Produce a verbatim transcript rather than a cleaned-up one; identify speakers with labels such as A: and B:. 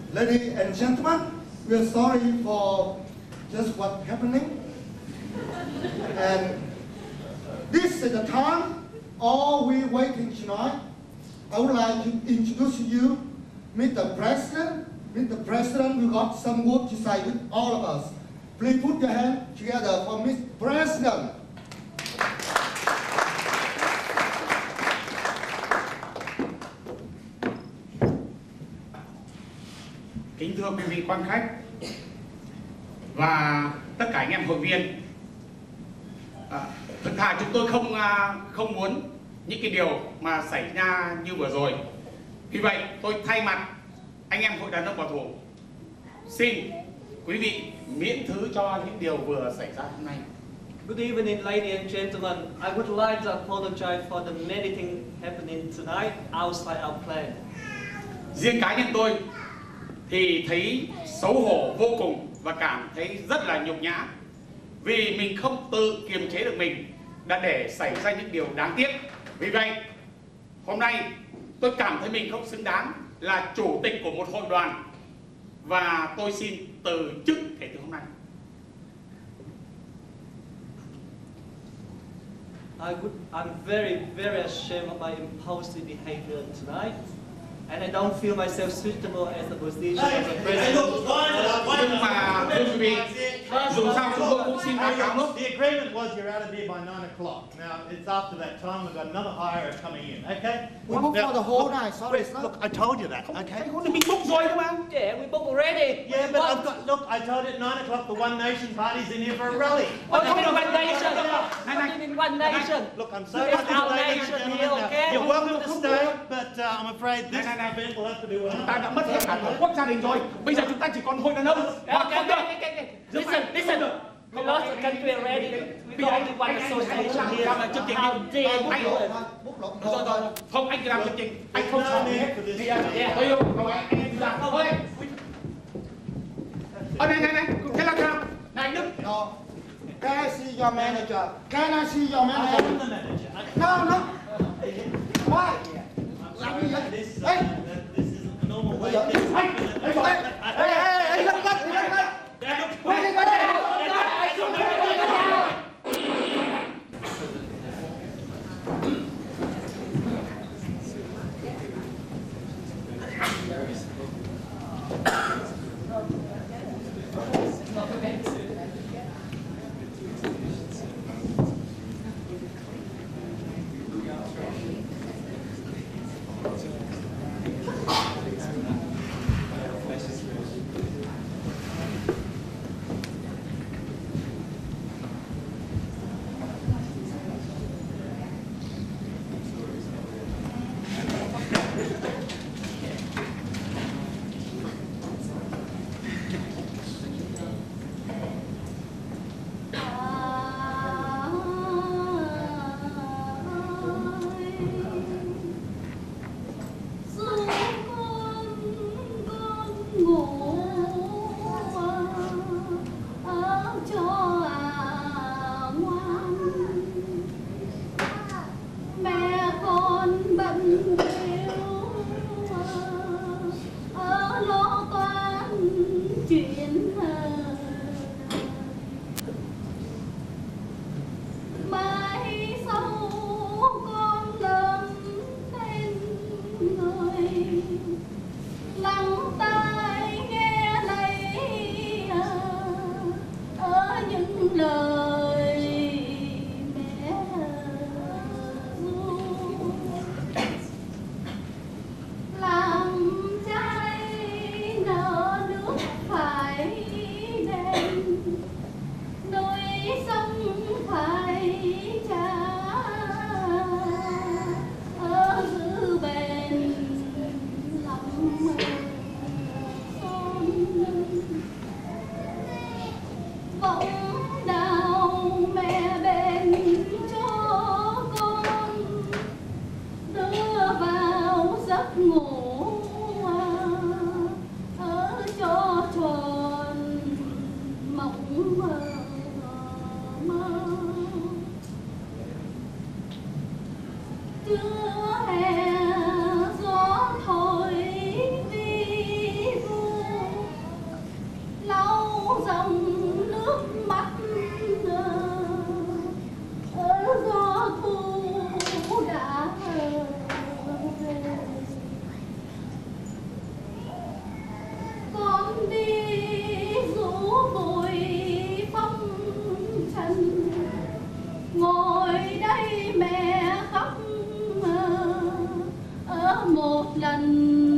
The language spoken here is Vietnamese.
A: Ladies and gentlemen, we are sorry for just what happening. And this is the time all we waiting tonight. I would like to introduce you, Mister President. Mister President, we got some work to say with all of us. Please put your hands together for Mister President.
B: Kính thưa quý vị quan khách và tất cả anh em hội viên, à, thực thà chúng tôi không không muốn những cái điều mà xảy ra như vừa rồi. Vì vậy tôi thay mặt anh em hội đàn ông bảo thủ xin quý vị miễn thứ cho những điều vừa xảy ra hôm nay.
C: Good evening, ladies and gentlemen. I would like to apologize for the many things happening tonight outside our plan.
B: Riêng cá nhân tôi thì thấy xấu hổ vô cùng và cảm thấy rất là nhục nhã vì mình không tự kiềm chế được mình đã để xảy ra những điều đáng tiếc. Vì vậy hôm nay tôi cảm thấy mình không xứng đáng là chủ tịch của một hội đoàn và tôi xin từ chức kể từ hôm nay.
C: I would, I'm very, very ashamed of my impulsive behavior tonight. And I don't feel myself suitable as a position as a president.
B: Nhưng mà thưa quý vị, dù sao chúng tôi cũng xin báo cáo lúc.
D: The agreement was you're out of here by nine o'clock. Now it's after that time. We've got another hire coming in. Okay?
A: We booked for the whole night. Sorry, sir.
D: Look, I told you that. Okay?
B: Mình book rồi cơ mà.
C: Yeah, we booked already.
D: Yeah, but I've got. Look, I told you at nine o'clock the One Nation party's in here for a rally.
C: What do you mean One Nation? What do you mean One Nation?
D: Look, I'm sorry,
C: It's our nation here, okay?
D: You're welcome to stay, but uh, I'm afraid this event will have to be.
B: Chúng ta đã mất hết cả tổ quốc gia đình rồi. Bây giờ chúng ta chỉ còn hội đàn ông.
C: Okay, okay, okay, okay. Listen, listen. We lost the country already. We got only one association here. How dare you do it?
B: Rồi rồi, không anh cứ làm chương trình. Anh không sao hết. Tôi yêu rồi anh em làm thôi. Ờ này này này, thế là thế nào? Này anh Đức.
A: Can I see your manager? Can I see your manager?
D: I'm the manager.
A: No, no. Why? Làm gì vậy? Hey!
D: This isn't a normal way.
A: Hey! Hey! Hey! Hey! Hey! Lăn lăn! Lăn lăn! Quay đi, quay đi!
E: Trưa hè gió thổi vi vu một lần